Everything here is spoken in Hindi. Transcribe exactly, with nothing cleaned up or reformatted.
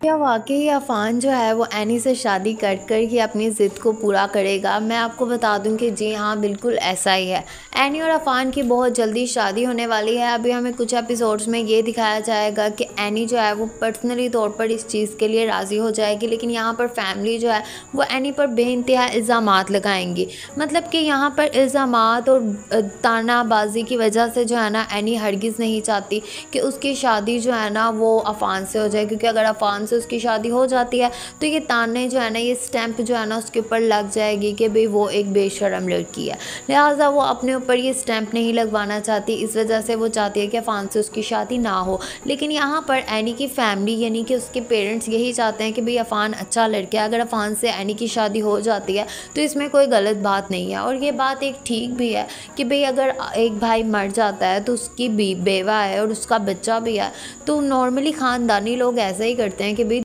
क्या वाक़ई अफ़ान जो है वो एनी से शादी कर कर ही अपनी ज़िद को पूरा करेगा? मैं आपको बता दूँ कि जी हाँ, बिल्कुल ऐसा ही है। एनी और अफ़ान की बहुत जल्दी शादी होने वाली है। अभी हमें कुछ एपिसोड्स में ये दिखाया जाएगा कि एनी जो है वो पर्सनली तौर पर इस चीज़ के लिए राज़ी हो जाएगी, लेकिन यहाँ पर फैमिली जो है वो एनी पर बेइंतहा इल्ज़ामात लगाएँगी। मतलब कि यहाँ पर इल्ज़ामात और अ, तानाबाज़ी की वजह से जो है ना, एनी हरगिज़ नहीं चाहती कि उसकी शादी जो है ना वो अफ़ान से हो जाए, क्योंकि अगर अफ़ान से उसकी शादी हो जाती है तो ये ताने जो है ना, ये स्टैंप जो है ना उसके ऊपर लग जाएगी कि भाई वो एक बेशर्म लड़की है। लिहाजा वो अपने ऊपर ये स्टैंप नहीं लगवाना चाहती, इस वजह से वो चाहती है कि अफ़ान से उसकी शादी ना हो। लेकिन यहाँ पर एनी की फैमिली यानी कि उसके पेरेंट्स यही चाहते हैं कि भाई अफ़ान अच्छा लड़का है, अगर अफ़ान से एनी की शादी हो जाती है तो इसमें कोई गलत बात नहीं है। और ये बात एक ठीक भी है कि भाई अगर एक भाई मर जाता है तो उसकी बी बेवा है और उसका बच्चा भी है, तो नॉर्मली ख़ानदानी लोग ऐसा ही करते हैं कि भाई